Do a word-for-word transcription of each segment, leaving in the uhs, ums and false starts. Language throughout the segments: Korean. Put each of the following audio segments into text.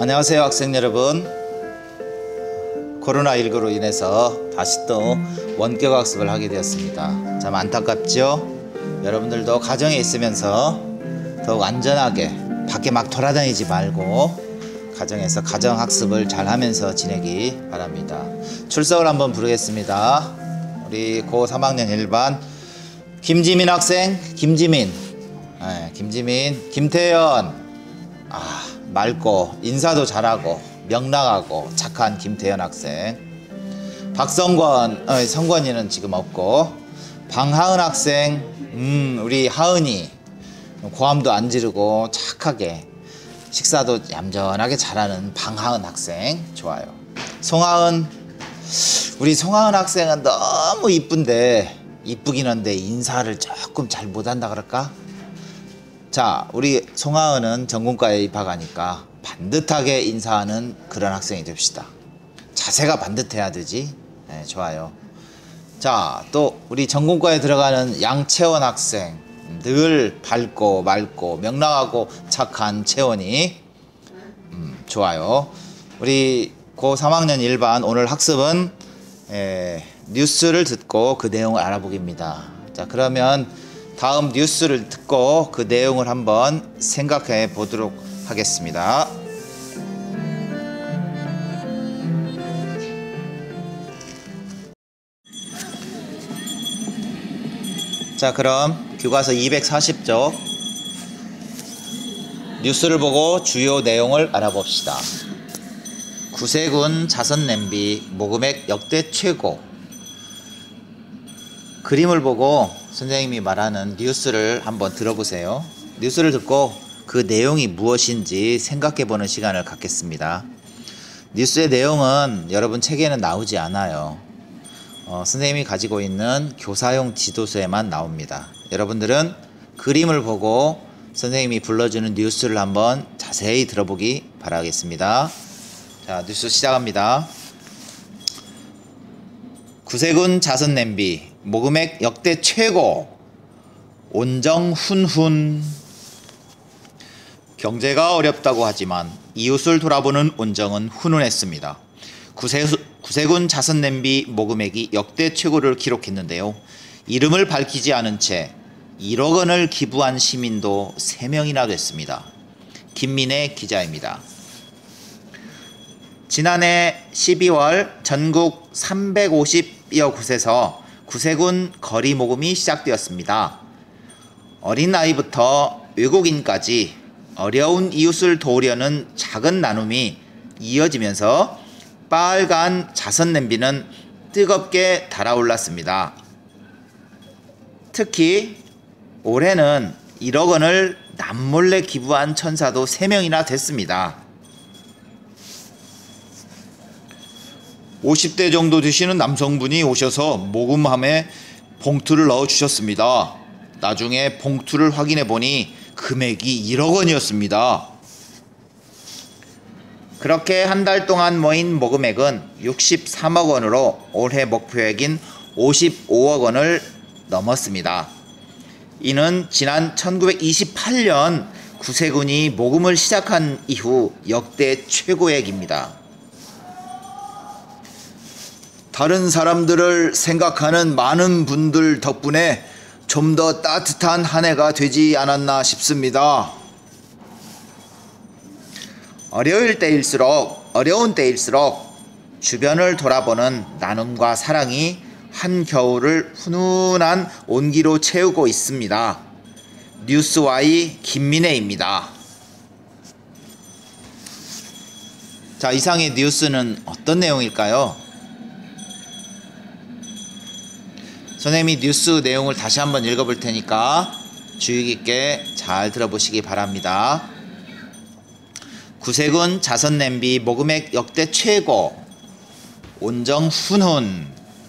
안녕하세요 학생 여러분. 코로나십구로 인해서 다시 또 원격 학습을 하게 되었습니다. 참 안타깝죠? 여러분들도 가정에 있으면서 더욱 안전하게 밖에 막 돌아다니지 말고 가정에서 가정학습을 잘 하면서 지내기 바랍니다. 출석을 한번 부르겠습니다. 우리 고 삼 학년 일 반 김지민 학생. 김지민 네, 김지민 김태현. 아, 맑고 인사도 잘하고 명랑하고 착한 김태현 학생. 박성권, 어, 성권이는 지금 없고. 방하은 학생. 음, 우리 하은이 고함도 안 지르고 착하게 식사도 얌전하게 잘하는 방하은 학생. 좋아요. 송하은. 우리 송하은 학생은 너무 이쁜데 이쁘긴 한데 인사를 조금 잘 못한다 그럴까? 자, 우리 송하은은 전공과에 입학하니까 반듯하게 인사하는 그런 학생이 됩시다. 자세가 반듯해야 되지. 네, 좋아요. 자, 또 우리 전공과에 들어가는 양채원 학생. 늘 밝고 맑고 명랑하고 착한 채원이. 음, 좋아요. 우리 고 삼 학년 일 반 오늘 학습은 에, 뉴스를 듣고 그 내용을 알아보기입니다. 자, 그러면 다음 뉴스를 듣고 그 내용을 한번 생각해 보도록 하겠습니다. 자, 그럼 교과서 이백사십 쪽 뉴스를 보고 주요 내용을 알아봅시다. 구세군 자선냄비 모금액 역대 최고. 그림을 보고 선생님이 말하는 뉴스를 한번 들어보세요. 뉴스를 듣고 그 내용이 무엇인지 생각해보는 시간을 갖겠습니다. 뉴스의 내용은 여러분 책에는 나오지 않아요. 어, 선생님이 가지고 있는 교사용 지도서에만 나옵니다. 여러분들은 그림을 보고 선생님이 불러주는 뉴스를 한번 자세히 들어보기 바라겠습니다. 자, 뉴스 시작합니다. 구세군 자선냄비 모금액 역대 최고. 온정 훈훈. 경제가 어렵다고 하지만 이웃을 돌아보는 온정은 훈훈했습니다. 구세, 구세군 자선냄비 모금액이 역대 최고를 기록했는데요. 이름을 밝히지 않은 채 일억 원을 기부한 시민도 세 명이나 됐습니다. 김민혜 기자입니다. 지난해 십이월 전국 삼백오십여 곳에서 구세군 거리 모금이 시작되었습니다. 어린 아이부터 외국인까지 어려운 이웃을 도우려는 작은 나눔이 이어지면서 빨간 자선냄비는 뜨겁게 달아올랐습니다. 특히 올해는 일억 원을 남몰래 기부한 천사도 세 명이나 됐습니다. 오십 대 정도 되시는 남성분이 오셔서 모금함에 봉투를 넣어주셨습니다. 나중에 봉투를 확인해 보니 금액이 일억 원이었습니다. 그렇게 한 달 동안 모인 모금액은 육십삼억 원으로 올해 목표액인 오십오억 원을 넘었습니다. 이는 지난 천구백이십팔 년 구세군이 모금을 시작한 이후 역대 최고액입니다. 다른 사람들을 생각하는 많은 분들 덕분에 좀 더 따뜻한 한 해가 되지 않았나 싶습니다. 어려울 때일수록 어려운 때일수록 주변을 돌아보는 나눔과 사랑이 한겨울을 훈훈한 온기로 채우고 있습니다. 뉴스와이 김민혜입니다. 자, 이상의 뉴스는 어떤 내용일까요? 선생님이 뉴스 내용을 다시 한번 읽어볼 테니까 주의 깊게 잘 들어보시기 바랍니다. 구세군 자선냄비 모금액 역대 최고. 온정 훈훈.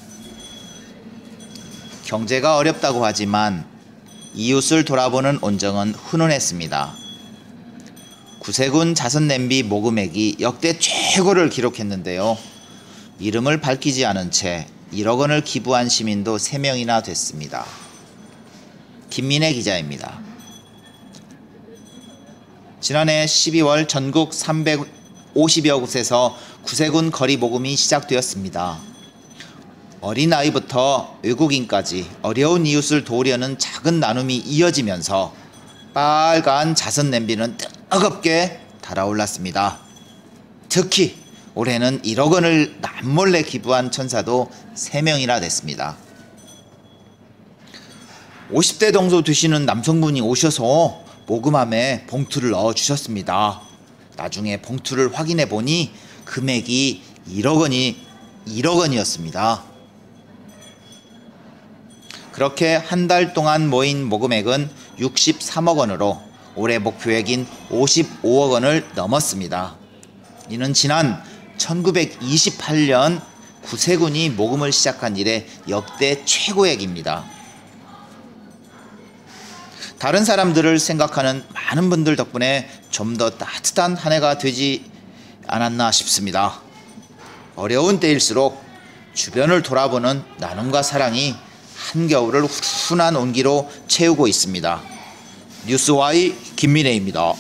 경제가 어렵다고 하지만 이웃을 돌아보는 온정은 훈훈했습니다. 구세군 자선냄비 모금액이 역대 최고를 기록했는데요. 이름을 밝히지 않은 채 일억 원을 기부한 시민도 세 명이나 됐습니다. 김민혜 기자입니다. 지난해 십이월 전국 삼백 오십여 곳에서 구세군 거리 모금이 시작되었습니다. 어린아이부터 외국인까지 어려운 이웃을 도우려는 작은 나눔이 이어지면서 빨간 자선 냄비는 뜨겁게 달아올랐습니다. 특히 올해는 일억 원을 남몰래 기부한 천사도 세 명이나 됐습니다. 오십 대 정도 되시는 남성분이 오셔서 모금함에 봉투를 넣어주셨습니다. 나중에 봉투를 확인해 보니 금액이 일억 원이 일억 원이었습니다. 그렇게 한 달 동안 모인 모금액은 육십삼억 원으로 올해 목표액인 오십오억 원을 넘었습니다. 이는 지난 천구백이십팔 년 구세군이 모금을 시작한 이래 역대 최고액입니다. 다른 사람들을 생각하는 많은 분들 덕분에 좀 더 따뜻한 한 해가 되지 않았나 싶습니다. 어려운 때일수록 주변을 돌아보는 나눔과 사랑이 한겨울을 훈훈한 온기로 채우고 있습니다. 뉴스와이 김민혜입니다.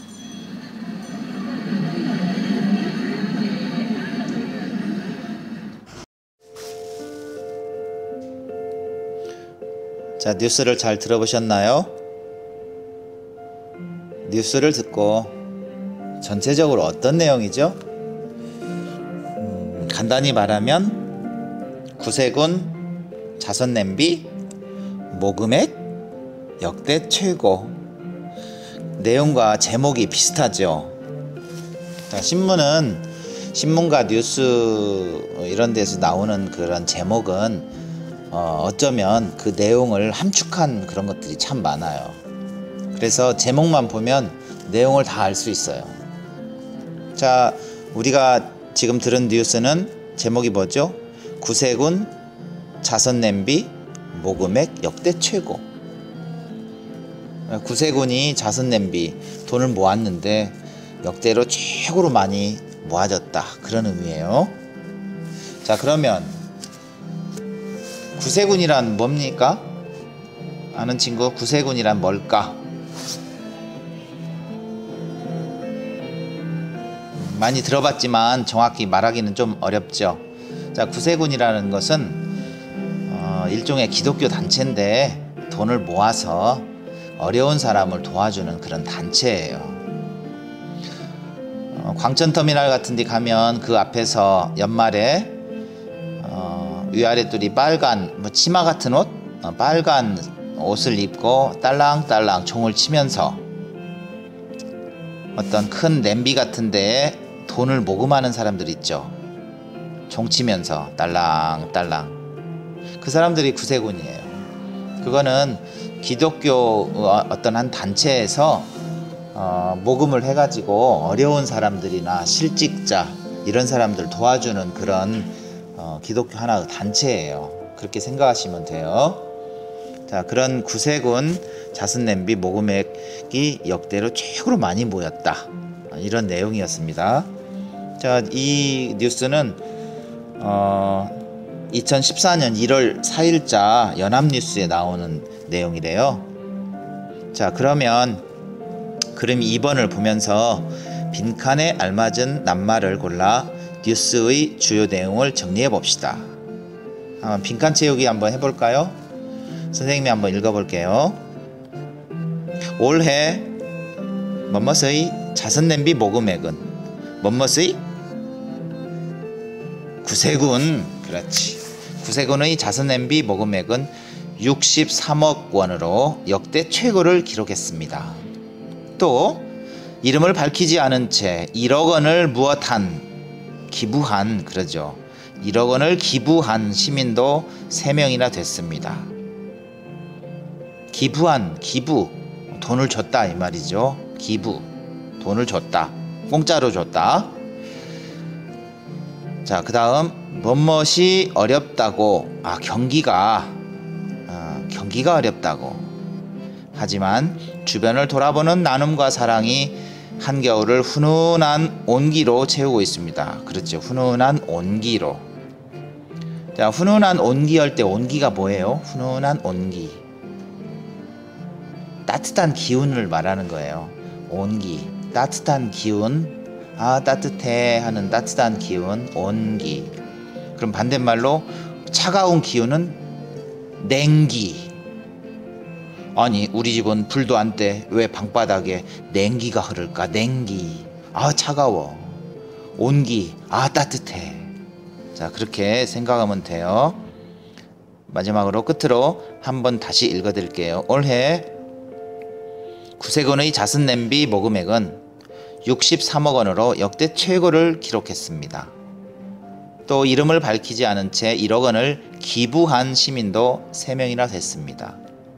자, 뉴스를 잘 들어보셨나요? 뉴스를 듣고 전체적으로 어떤 내용이죠? 음, 간단히 말하면 구세군 자선냄비 모금액 역대 최고. 내용과 제목이 비슷하죠. 자, 신문은 신문과 뉴스 이런 데서 나오는 그런 제목은 어, 어쩌면 그 내용을 함축한 그런 것들이 참 많아요. 그래서 제목만 보면 내용을 다 알 수 있어요. 자, 우리가 지금 들은 뉴스는 제목이 뭐죠? 구세군 자선냄비 모금액 역대 최고. 구세군이 자선냄비 돈을 모았는데 역대로 최고로 많이 모아졌다, 그런 의미예요. 자, 그러면 구세군이란 뭡니까? 아는 친구, 구세군이란 뭘까? 많이 들어봤지만 정확히 말하기는 좀 어렵죠. 자, 구세군이라는 것은 어, 일종의 기독교 단체인데 돈을 모아서 어려운 사람을 도와주는 그런 단체예요. 어, 광천터미널 같은 데 가면 그 앞에서 연말에 어, 위아래 뚫이 빨간 뭐 치마 같은 옷, 어, 빨간 옷을 입고 딸랑딸랑 종을 치면서 어떤 큰 냄비 같은 데에 돈을 모금하는 사람들 있죠. 종 치면서 딸랑딸랑. 그 사람들이 구세군이에요. 그거는 기독교 어떤 한 단체에서 어, 모금을 해가지고 어려운 사람들이나 실직자 이런 사람들 도와주는 그런 어, 기독교 하나의 단체예요. 그렇게 생각하시면 돼요. 자, 그런 구세군 자선냄비 모금액이 역대로 최고로 많이 모였다, 이런 내용이었습니다. 자, 이 뉴스는 어, 이천십사 년 일월 사일자 연합뉴스에 나오는 내용이래요. 자, 그러면 그림 이 번을 보면서 빈칸에 알맞은 낱말을 골라 뉴스의 주요 내용을 정리해 봅시다. 한번 빈칸 채우기 한번 해볼까요? 선생님이 한번 읽어볼게요. 올해 뭐뭐의 자선냄비 모금액은 뭐뭐의 구세군, 그렇지, 구세군의 자선냄비 모금액은 육십삼억 원으로 역대 최고를 기록했습니다. 또 이름을 밝히지 않은 채 일억 원을 무엇한 기부한, 그러죠, 일억 원을 기부한 시민도 세 명이나 됐습니다. 기부한, 기부, 돈을 줬다 이 말이죠. 기부, 돈을 줬다, 공짜로 줬다. 자, 그 다음 뭐뭇이 어렵다고, 아, 경기가 어, 경기가 어렵다고. 하지만 주변을 돌아보는 나눔과 사랑이 한겨울을 훈훈한 온기로 채우고 있습니다. 그렇죠, 훈훈한 온기로. 자, 훈훈한 온기 할 때 온기가 뭐예요? 훈훈한 온기, 따뜻한 기운을 말하는 거예요. 온기, 따뜻한 기운, 아 따뜻해 하는 따뜻한 기운 온기. 그럼 반대말로 차가운 기운은 냉기. 아니 우리 집은 불도 안 떼 왜 방바닥에 냉기가 흐를까? 냉기. 아 차가워. 온기. 아 따뜻해. 자 그렇게 생각하면 돼요. 마지막으로 끝으로 한번 다시 읽어드릴게요. 올해 구세군의 자선냄비 모금액은 육십삼억 원으로 역대 최고를 기록했습니다. 또 이름을 밝히지 않은 채 일억 원을 기부한 시민도 세 명이나 됐습니다.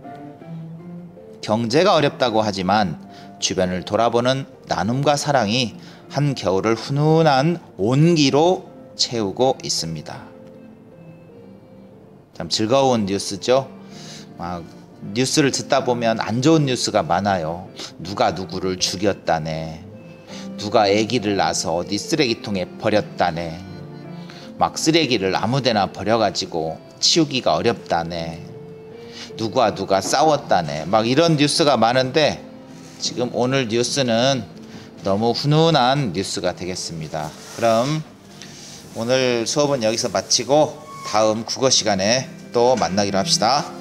경제가 어렵다고 하지만 주변을 돌아보는 나눔과 사랑이 한겨울을 훈훈한 온기로 채우고 있습니다. 참 즐거운 뉴스죠. 막 뉴스를 듣다 보면 안 좋은 뉴스가 많아요. 누가 누구를 죽였다네. 누가 아기를 낳아서 어디 쓰레기통에 버렸다네. 막 쓰레기를 아무데나 버려가지고 치우기가 어렵다네. 누가 누가 싸웠다네. 막 이런 뉴스가 많은데 지금 오늘 뉴스는 너무 훈훈한 뉴스가 되겠습니다. 그럼 오늘 수업은 여기서 마치고 다음 국어 시간에 또 만나기로 합시다.